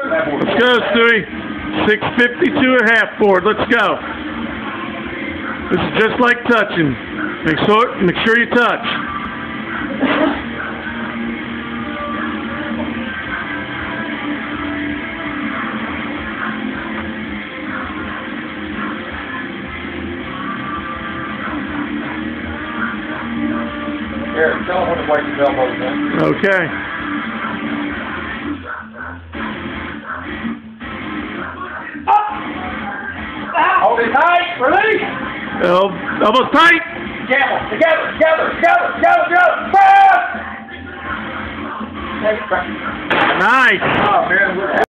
Let's go, Stewy. 6:52.5 forward. Let's go. This is just like touching. Make sure you touch. Here, tell him when to wipe his elbows in. Okay. Hold it tight. Release. Elbows tight. Together. Nice. Oh, man.